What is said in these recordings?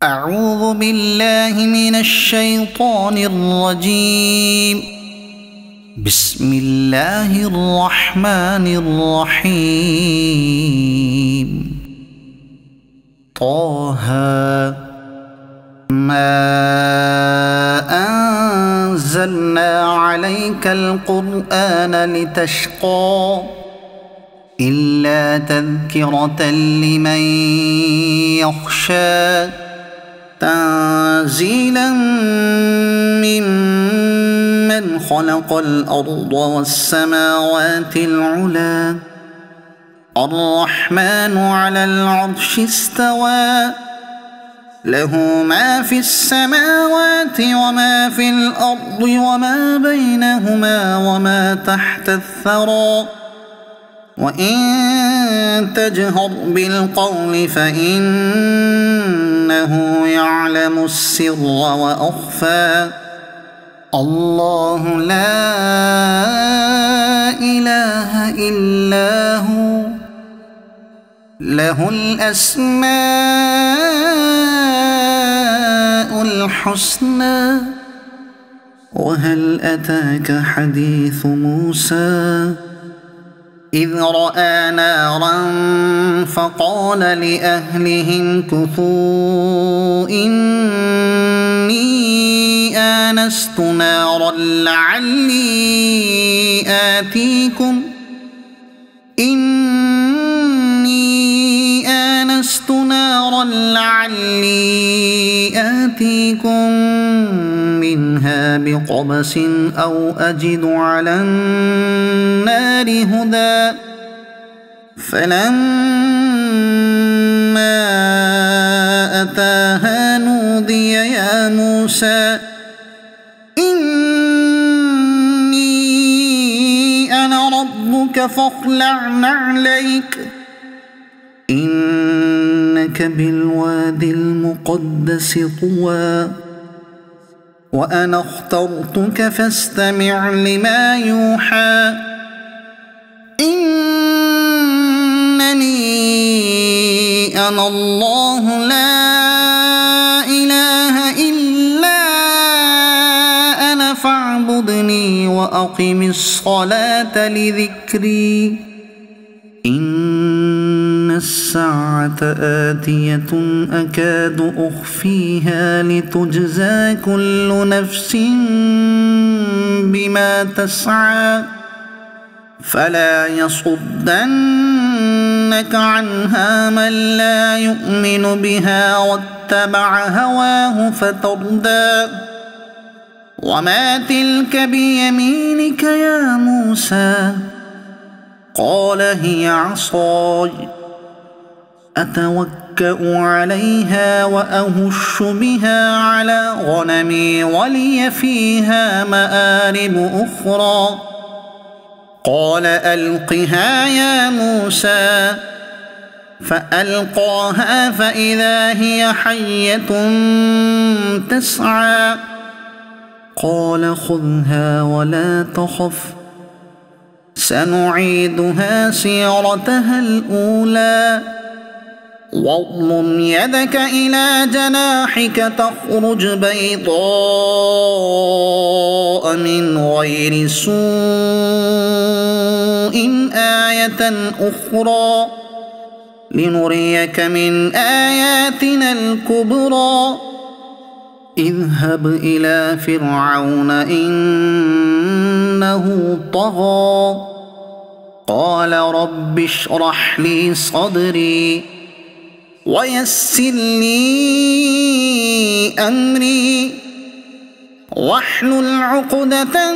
أعوذ بالله من الشيطان الرجيم. بسم الله الرحمن الرحيم. طه ما أنزلنا عليك القرآن لتشقى إلا تذكرة لمن يخشى تنزيلا ممن خلق الأرض والسماوات العلى الرحمن على العرش استوى له ما في السماوات وما في الأرض وما بينهما وما تحت الثرى وإن تجهر بالقول فإنه يعلم السر وأخفى الله لا إله إلا هو له الأسماء الحسنى وهل أتاك حديث موسى إذ رأى نارا فقال لأهلهم كثوا إني آنست نارا لعلي آتيكم منها بقبس أو أجد على النار هدى فلما أتاها نودي يا موسى إني أنا ربك فاخلع نعليك إنك بالوادي المقدس طوى وأنا اخترتك فاستمع لما يوحى إنني أنا الله لا إله إلا أنا فاعبدني وأقم الصلاة لذكري إن الساعة آتية أكاد أخفيها لتجزى كل نفس بما تسعى فلا يصدنك عنها من لا يؤمن بها واتبع هواه فتردى وما تلك بيمينك يا موسى قال هي عصاي أتوكأ عليها وأهش بها على غنمي ولي فيها مآرب أخرى قال ألقها يا موسى فألقاها فإذا هي حية تسعى قال خذها ولا تخف سنعيدها سيرتها الأولى واضمم يدك إلى جناحك تخرج بيضاء من غير سوء آية أخرى لنريك من آياتنا الكبرى اذهب إلى فرعون إنه طغى قال رب اشرح لي صدري ويسر لي أمري واحلل عقدة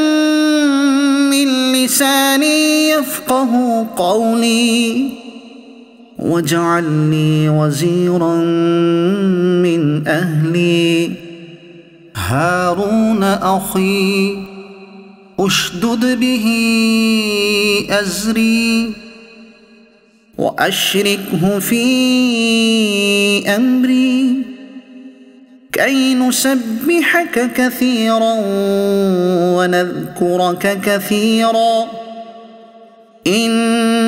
من لساني يفقه قولي واجعل لي وزيرا من أهلي هارون أخي أشدد به أزري وأشركه في أمري كي نسبحك كثيرا ونذكرك كثيرا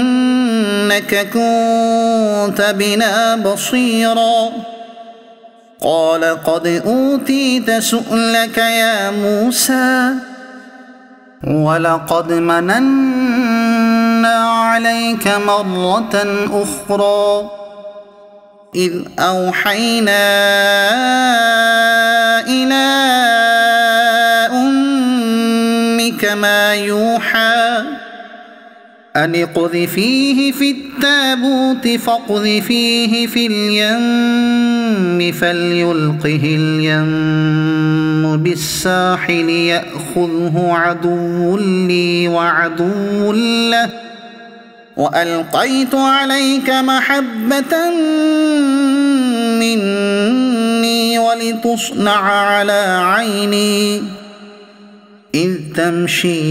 إنك كنت بنا بصيرا قال قد أوتيت سؤلك يا موسى ولقد مننا عليك مرة أخرى إذ أوحينا إلى أمك ما يوحى أن اقذفيه في التابوت فاقذفيه في اليم فليلقه اليم بالساحل يأخذه عدو لي وعدو له وألقيت عليك محبة مني ولتصنع على عيني إذ تمشي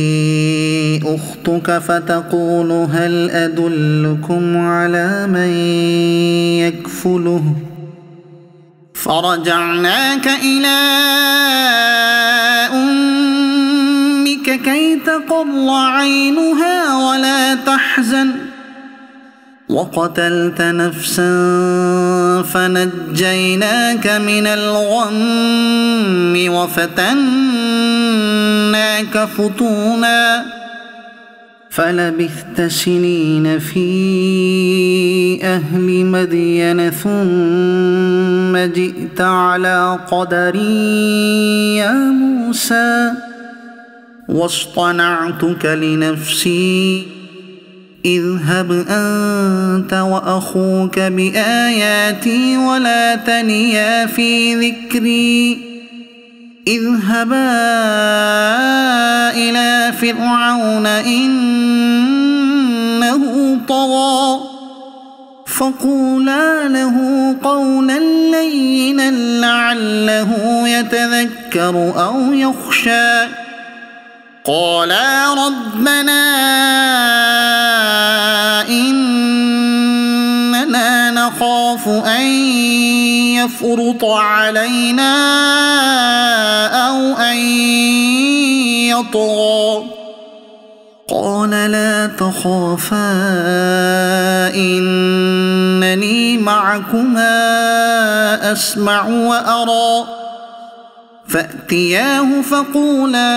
أختك فتقول هل أدلكم على من يكفله فرجعناك إلى أمك كي تقر عينها ولا تحزن وقتلت نفسا فنجيناك من الغم وفتناك فتونا فلبثت سنين في أهل مدين ثم جئت على قدري يا موسى واصطنعتك لنفسي اذهب أنت وأخوك بآياتي ولا تنيا في ذكري اذهبا إلى فرعون إنه طغى فقولا له قولا لينا لعله يتذكر أو يخشى قالا ربنا إننا نخاف أن يفرط علينا أو أن يطغى قال لا تخافا إنني معكما أسمع وأرى فأتياه فقولا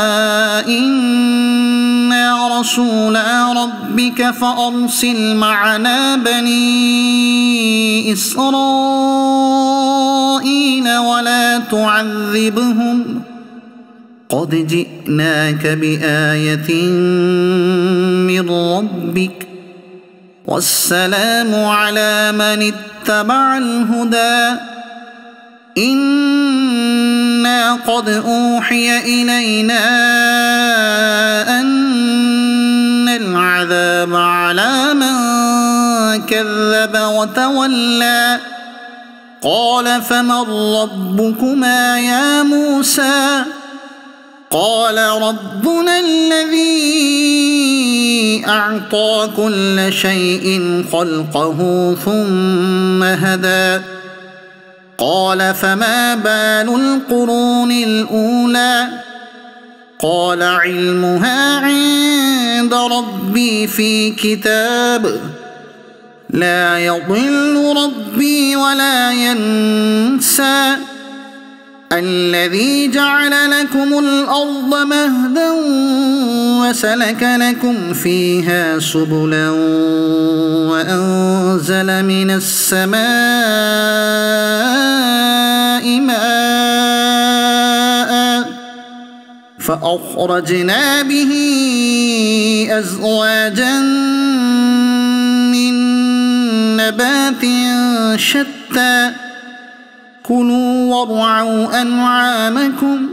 إنا رسولا ربك فأرسل معنا بني إسرائيل ولا تعذبهم قد جئناك بآية من ربك والسلام على من اتبع الهدى إنا قد أوحي إلينا أن العذاب على من كذب وتولى قال فمن ربكما يا موسى قال ربنا الذي أعطى كل شيء خلقه ثم هدى قال فما بال القرون الأولى قال علمها عند ربي في كتاب لا يضل ربي ولا ينسى الذي جعل لكم الأرض مهدا وسلك لكم فيها سبلا وأنزل من السماء ماء فأخرجنا به أزواجا من نبات شتى كلوا وارعوا أنعامكم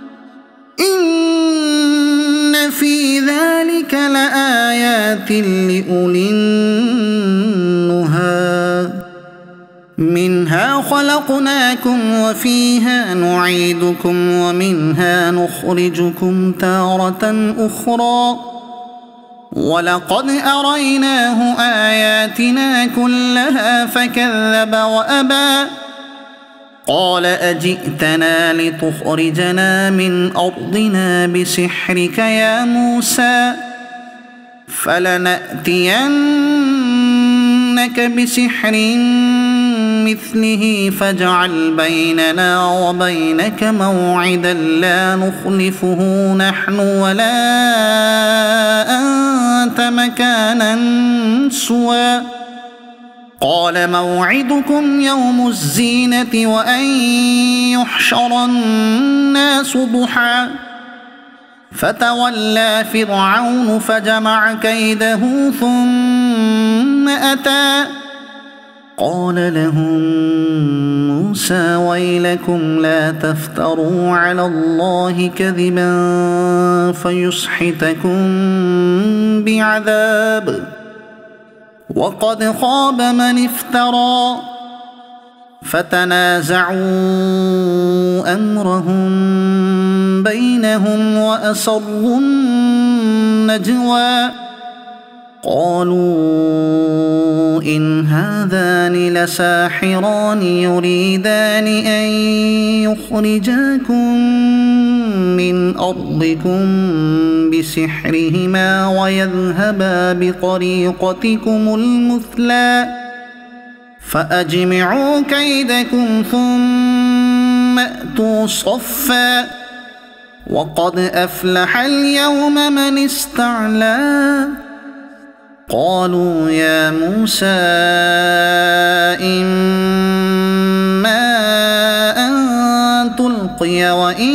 إن في ذلك لآيات لأولي النهى منها خلقناكم وفيها نعيدكم ومنها نخرجكم تارة أخرى ولقد أريناه آياتنا كلها فكذب وأبى قال أجئتنا لتخرجنا من أرضنا بسحرك يا موسى فلنأتينك بسحر بمثله فاجعل بيننا وبينك موعدا لا نخلفه نحن ولا أنت مكانا سوى قال موعدكم يوم الزينة وأن يحشر الناس ضحى فتولى فرعون فجمع كيده ثم أتى قال لهم موسى ويلكم لا تفتروا على الله كذبا فيسحتكم بعذاب وقد خاب من افترى فتنازعوا أمرهم بينهم وأسروا النجوى قالوا إن هذان لساحران يريدان أن يخرجاكم من أرضكم بسحرهما ويذهبا بطريقتكم المثلى فأجمعوا كيدكم ثم أتوا صفا وقد أفلح اليوم من استعلى قالوا يا موسى إما أن تلقي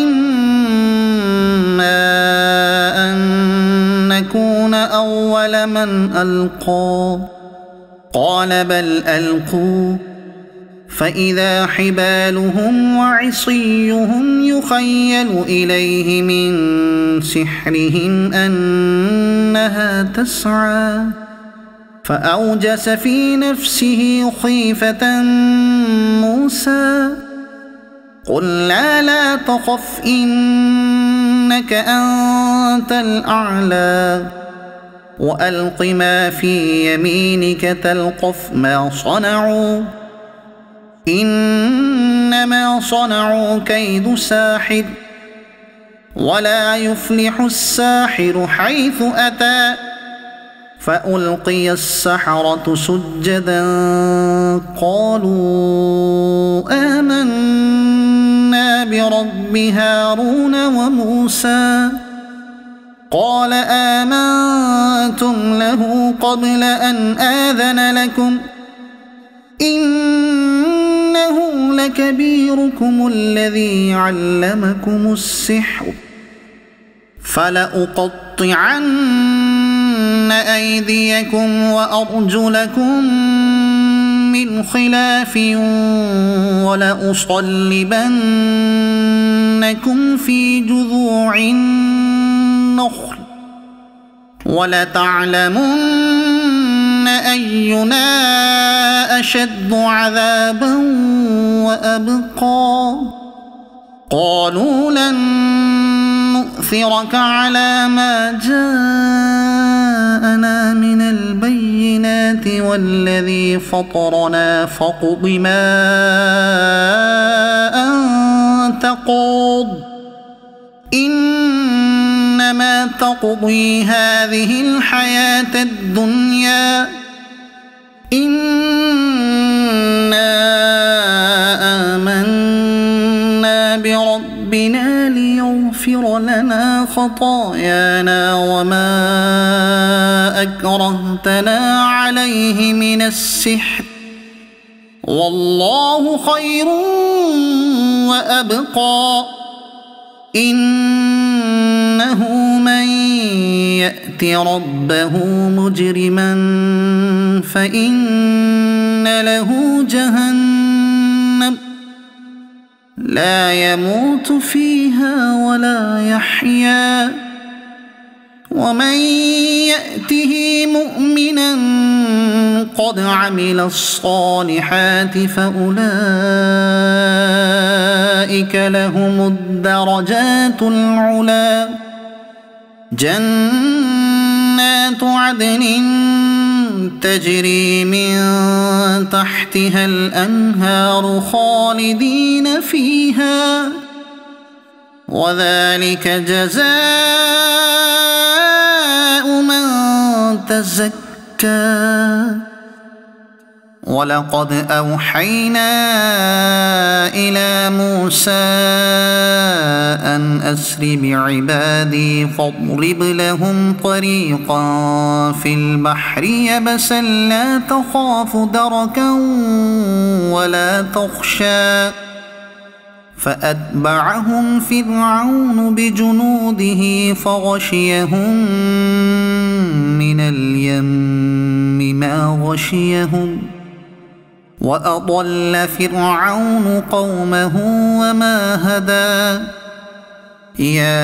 وإما أن نكون أول من ألقى قال بل ألقوا فإذا حبالهم وعصيهم يخيل إليه من سحرهم أنها تسعى فأوجس في نفسه خيفة موسى قلنا لا تخف إنك أنت الأعلى وألق ما في يمينك تلقف ما صنعوا إنما صنعوا كيد ساحر ولا يفلح الساحر حيث أتى فألقي السحرة سجدا قالوا آمنا برب هارون وموسى قال آمنتم له قبل أن آذن لكم إنه لكبيركم الذي علمكم السحر فلأقطعن أيديكم وأرجلكم من خلاف ولأصلبنكم في جذوع النخل ولتعلمن أينا أشد عذابا وأبقى قالوا لن نؤثرك على ما جاءنا من البينات والذي فطرنا فاقض ما أنت قاض إنما تقضي هذه الحياة الدنيا إنا آمنا بربنا ليغفر لنا خطايانا وما أكرهتنا عليه من السحر والله خير وأبقى إنه من يأت ربه مجرما فإن له جهنم لا يموت فيها ولا يحيا ومن يأته مؤمنا قد عمل الصالحات فأولئك لهم الدرجات العلى جنات عدن تجري من تحتها الأنهار خالدين فيها وذلك جزاء من تزكى ولقد أوحينا إلى موسى أن أسر بعبادي فاضرب لهم طريقا في البحر يبسا لا تخاف دركا ولا تخشى فأتبعهم فرعون بجنوده فغشيهم من اليم ما غشيهم وأضل فرعون قومه وما هدى يا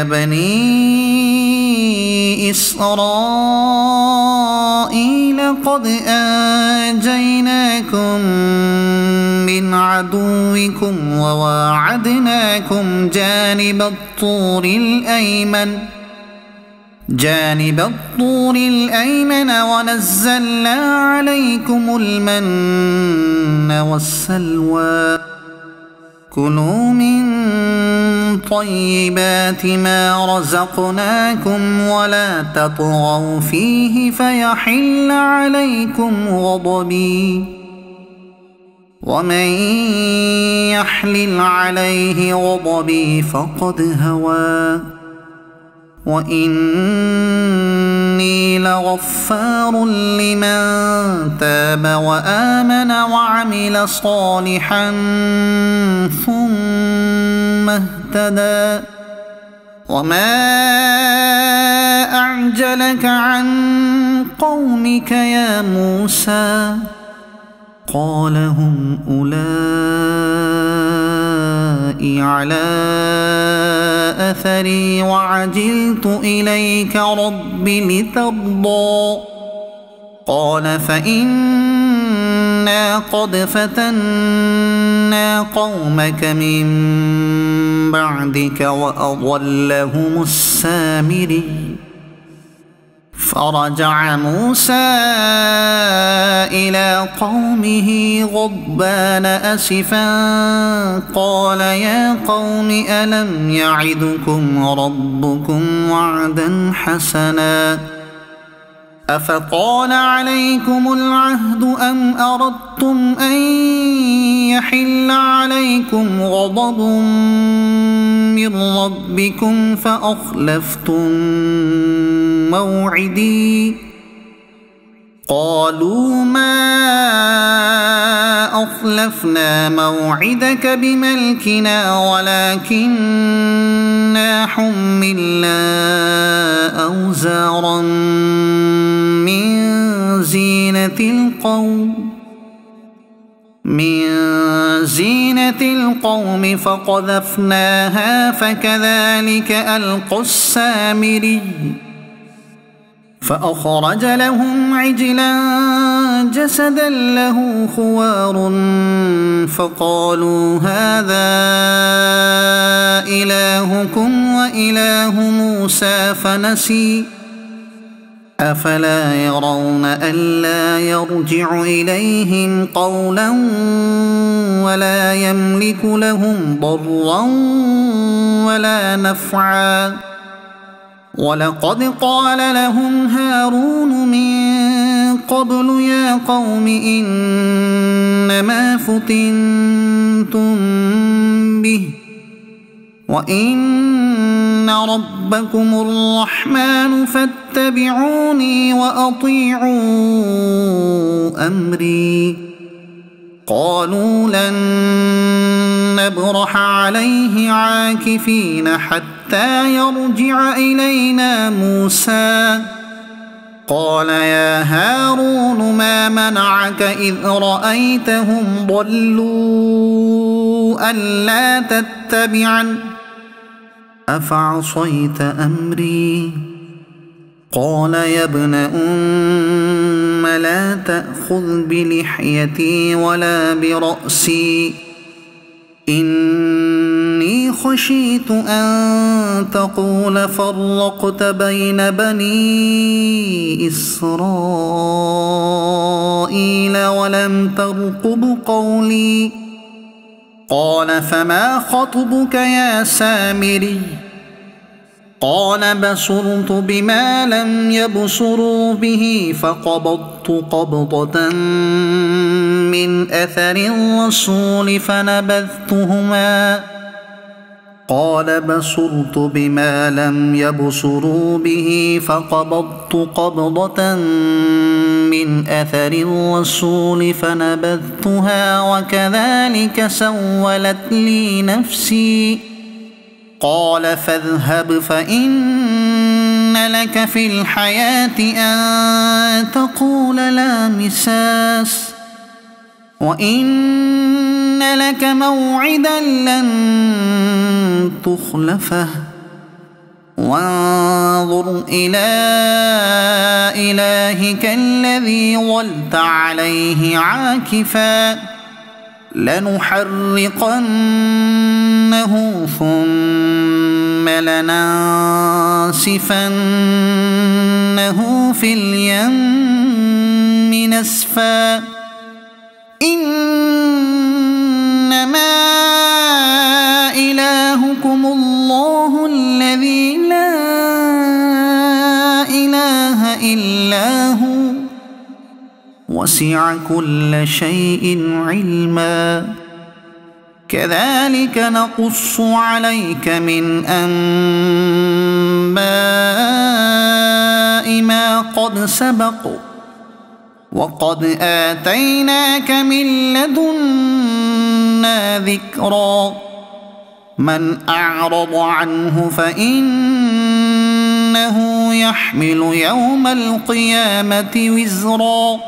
بني إسرائيل قد أنجيناكم من عدوكم وواعدناكم جانب الطور الأيمن ونزلنا عليكم المن والسلوى كلوا من طيبات ما رزقناكم ولا تطغوا فيه فيحل عليكم غضبي ومن يحلل عليه غضبي فقد هوى وإني لغفار لمن تاب وآمن وعمل صالحا ثم اهتدى وما أعجلك عن قومك يا موسى قال هم أولئك على أثري وعجلت إليك رب لترضى قال فإنا قد فتنا قومك من بعدك وأضلهم السامري فرجع موسى إلى قومه غضبان أسفا قال يا قوم ألم يعدكم ربكم وعدا حسنا أفطال عليكم العهد أم أردتم أن يحل عليكم غضب من ربكم فأخلفتم موعدي قالوا ما أخلفنا موعدك بملكنا ولكننا حملنا أوزارا من زينة القوم فقذفناها فكذلك ألقى السامري فأخرج لهم عجلا جسدا له خوار فقالوا هذا إلهكم وإله موسى فنسي أفلا يرون ألا يرجع إليهم قولا ولا يملك لهم ضرا ولا نفعا ولقد قال لهم هارون من قبل يا قوم إنما فتنتم به وإن ربكم الرحمن فاتبعوني وأطيعوا أمري قالوا لن نبرح عليه عاكفين حتى يرجع إلينا موسى قال يا هارون ما منعك إذ رأيتهم ضلوا ألا تتبعن أفعصيت أمري قال يا ابن أم لا تأخذ بلحيتي ولا برأسي إني خشيت أن تقول فرقت بين بني إسرائيل ولم ترقب قولي قال فما خطبك يا سامري قال بصرت بما لم يبصروا به فقبضت قبضة من أثر الرسول فنبذتهما. قال بصرت بما لم يبصروا به فقبضت قبضة من أثر الرسول فنبذتها وكذلك سولت لي نفسي. قال فاذهب فإن لك في الحياة أن تقول لا مساس وإن لك موعدا لن تخلفه وانظر إلى إلهك الذي ظلت عليه عاكفا لنحرقنه ثم لننسفنه في اليم نسفا. إنما إلهكم الله الذي لا إله إلا هو وسع كل شيء علما. كذلك نقص عليك من أنباء ما قد سبق وقد آتيناك من لدنا ذكرا. من أعرض عنه فإنه يحمل يوم القيامة وزرا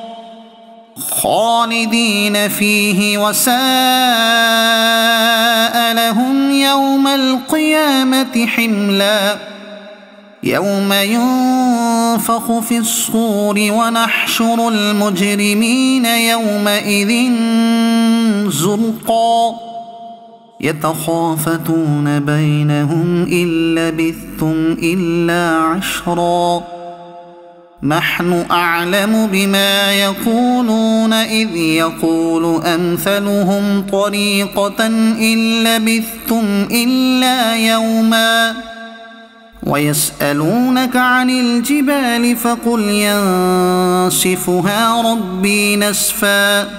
خالدين فيه وساء لهم يوم القيامة حملا. يوم ينفخ في الصور ونحشر المجرمين يومئذ زرقا يتخافتون بينهم إن لبثتم إلا عشرا. نحن أعلم بما يقولون إذ يقول أمثلهم طريقة إن لبثتم إلا يوما. ويسألونك عن الجبال فقل ينسفها ربي نسفا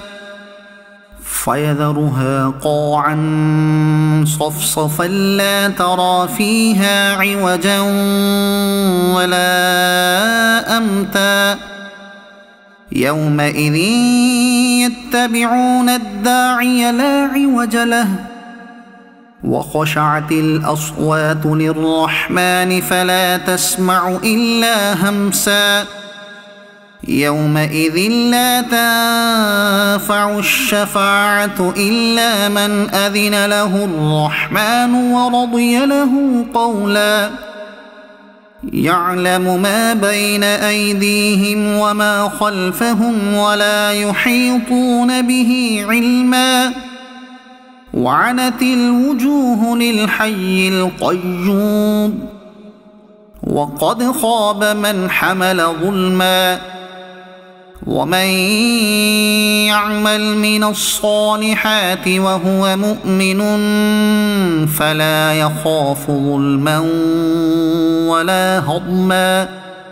فيذرها قاعا صفصفا لا ترى فيها عوجا ولا أمتا. يومئذ يتبعون الداعي لا عوج له وخشعت الأصوات للرحمن فلا تسمع إلا همسا. يومئذ لا تنفع الشفاعة إلا من أذن له الرحمن ورضي له قولا. يعلم ما بين أيديهم وما خلفهم ولا يحيطون به علما. وعنت الوجوه للحي القيوم وقد خاب من حمل ظلما. ومن يعمل من الصالحات وهو مؤمن فلا يخاف ظلما ولا هضما.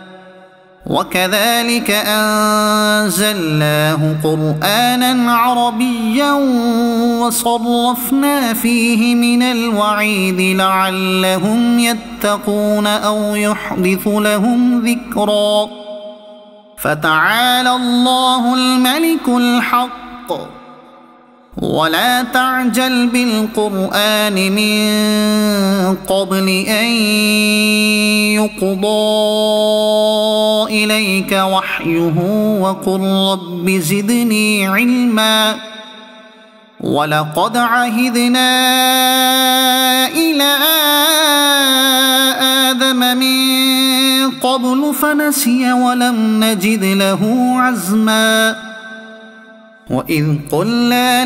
وكذلك أنزلناه قرآنا عربيا وصرفنا فيه من الوعيد لعلهم يتقون أو يحدث لهم ذكرا. فتعالى الله الملك الحق ولا تعجل بالقرآن من قبل أن يقضى إليك وحيه وقل رب زدني علما. ولقد عهدنا إلى آدم من قبل فنسي ولم نجد له عزما. وإذ قلنا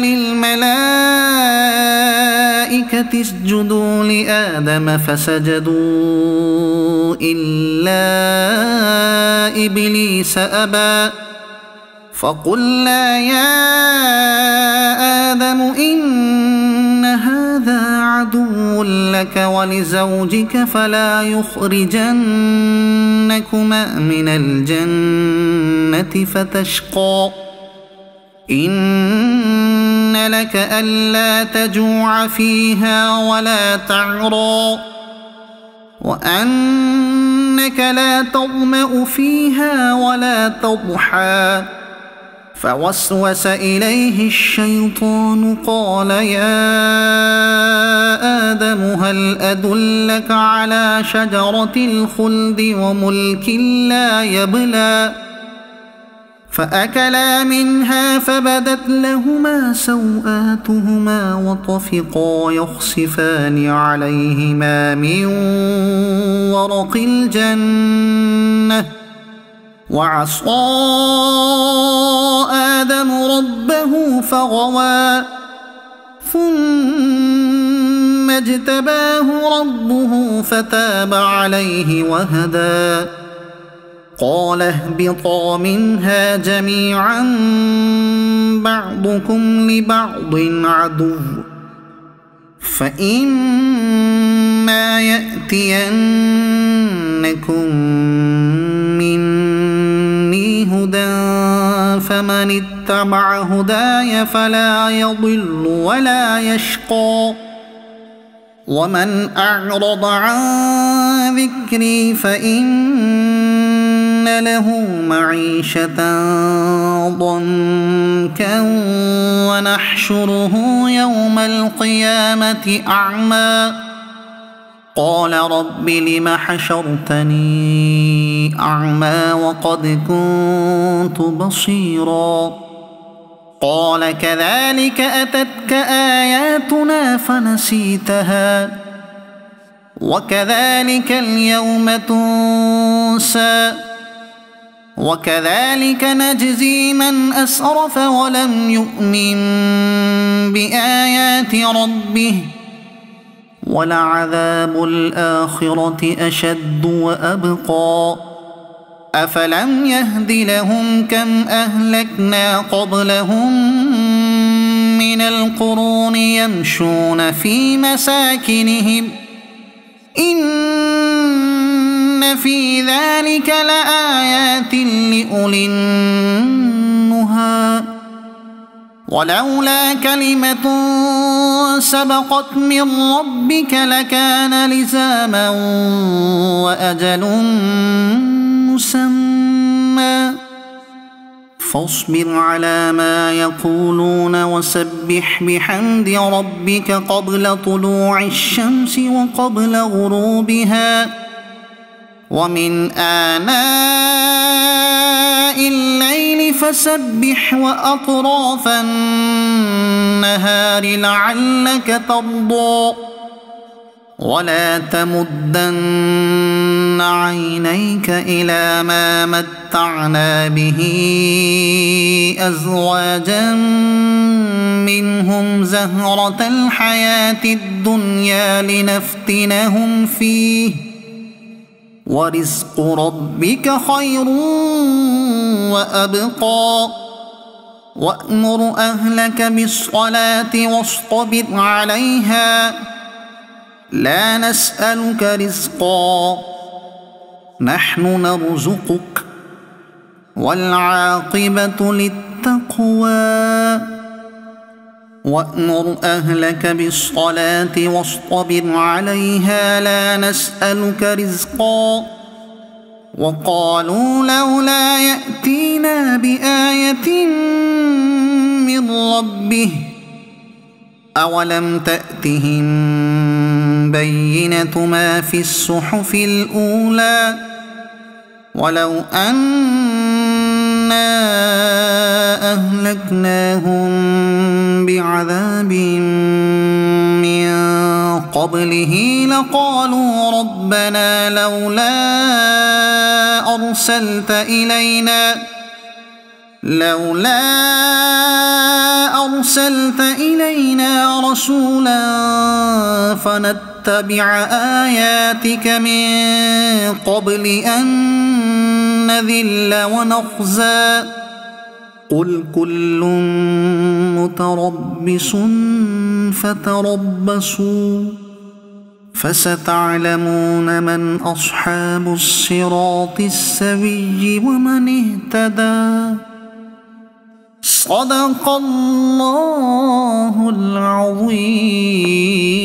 للملائكة اسجدوا لآدم فسجدوا إلا إبليس أبى. فقلنا يا آدم إن هذا عدو لك ولزوجك فلا يخرجنكما من الجنة فتشقى إن لك ألا تجوع فيها ولا تعرى وأنك لا تظمأ فيها ولا تضحى فوسوس إليه الشيطان قال يا آدم هل أدلك على شجرة الخلد وملك لا يبلى فأكلا منها فبدت لهما سوآتهما وطفقا يخصفان عليهما من ورق الجنة وعصى آدم ربه فغوى ثم اجتباه ربه فتاب عليه وهدى قال اهبطا منها جميعا بعضكم لبعض عدو فإما يأتينكم مني هدى فمن اتبع هداي فلا يضل ولا يشقى ومن أعرض عن ذكري فإن له معيشة ضنكا ونحشره يوم القيامة أعمى قال رب لم حشرتني أعمى وقد كنت بصيرا قال كذلك أتتك آياتنا فنسيتها وكذلك اليوم تنسى وكذلك نجزي من أسرف ولم يؤمن بآيات ربه ولعذاب الآخرة أشد وأبقى أفلم يهد لهم كم أهلكنا قبلهم من القرون يمشون في مساكنهم إن في ذلك لآيات لأولي النهى ولولا كلمة سبقت من ربك لكان لزاما وأجل مسمى فاصبر على ما يقولون وسبح بحمد ربك قبل طلوع الشمس وقبل غروبها ومن آناء الليل فسبح وأطراف النهار لعلك ترضى ولا تمدن عينيك إلى ما متعنا به أزواجا منهم زهرة الحياة الدنيا لنفتنهم فيه ورزق ربك خير وأبقى وأمر أهلك بالصلاة واصطبر عليها لا نسألك رزقا نحن نرزقك والعاقبة للتقوى وأمر أهلك بالصلاة واصطبر عليها لا نسألك رزقا وقالوا لولا يأتينا بآية من ربه أولم تأتهم بينة ما في الصحف الأولى ولو أنا أهلكناهم بعذاب من قبله لقالوا ربنا لولا أرسلت إلينا رسولا فنتبع آياتك من قبل أن نذل ونخزى قل كل متربص فتربصوا فستعلمون من أصحاب الصراط السوي ومن اهتدى. صدق الله العظيم.